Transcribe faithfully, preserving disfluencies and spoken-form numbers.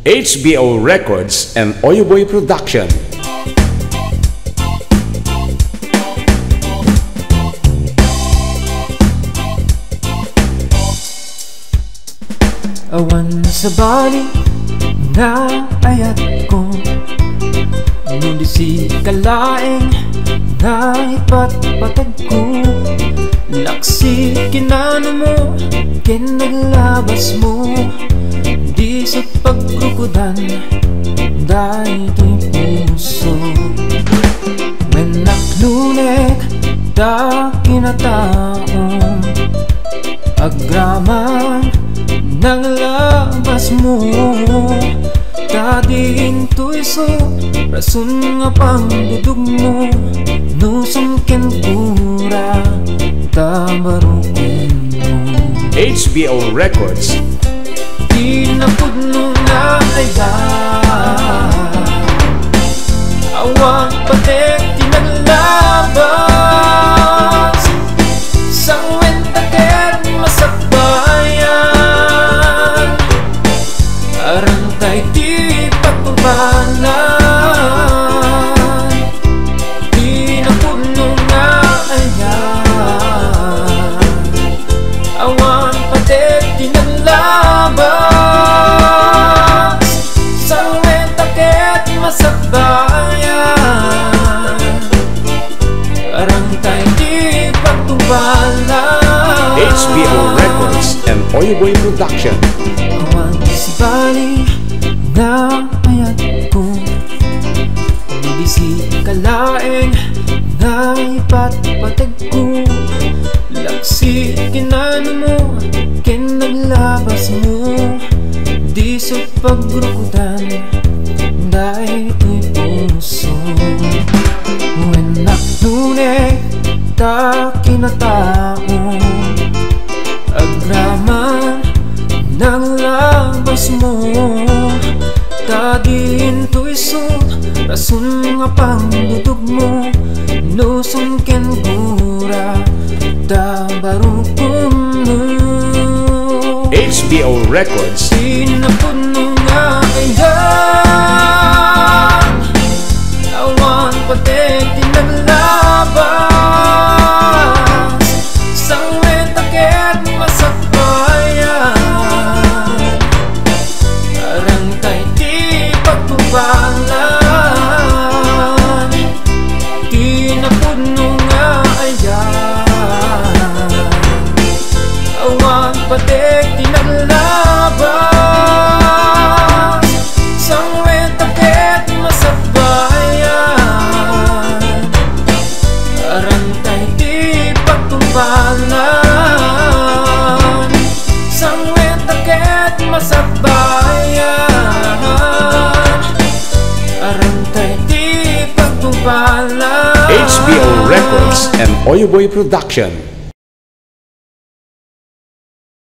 H B O Records and OyoBoy Production. Awan sa bali na ayat ko, nung di si kalaeng na ipatpatag ko. Laksi kinano mo, kinaglabas mo, di sa pagrukudan dahil ito'y puso. When naklunek da kinataong agraman naglabas mo, kadin to'y so rason nga pang dudug mo, nusong ken pura tabarukon mo. H B O Records. Tinapudno na kaya Awan Pateg tinaglabas sang wentaket masakbayan, arantay di pagpabalan. Tinapudno na kaya Awan Pateg tinaglabas sang wentaket masakbayan, arantay di pagtumbalan. H B O Records and OyoBoy Production. Awan sa bali na ayat ko, hindi si kalaeng na ipatpatag ko. Laksi kinano mo, kinaglabas mo, di sa pagrukudan dahil ito'y puso. When naklunek ta kinataong agraman naglabas mo, kadin to'y so rason nga pang dudug mo, nusong ken gura tabarukon mo. H B O Records. Tinapudno nga kaya Awan Pateg tinaglabas sang wentaket masakbayan, arantay di pagtubalan. Tinapudno nga kaya Awan Pateg tinaglabas sang wentaket masakbayan, arantay di pagtumbalan. Sang wentaket masakbayan, arantay di pagtumbalan. H B O Records and OyoBoy Production.